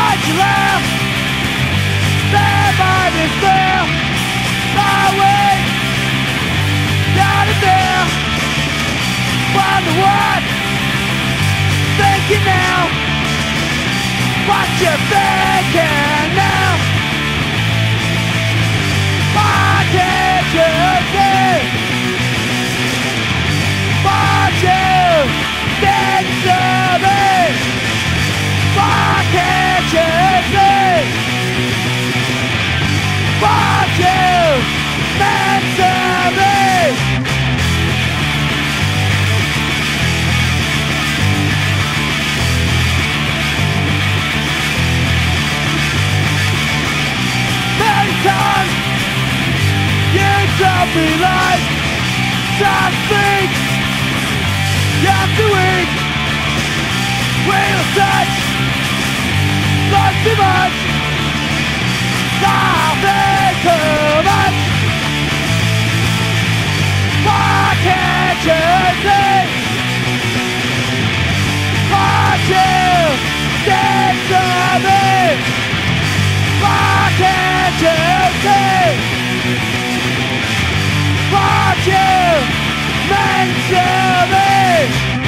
Why'd you laugh? Stand by this there. My way down in there. Wonder what? Thinking now. What you thinking now? Why can't you see what you think to me? Why can't you see what you meant to me? Many times you drop me like some speak. You're too weak. We'll touch not too much. Nothing too much. Why can't you see what you did to me? Why can't you see what you meant to me?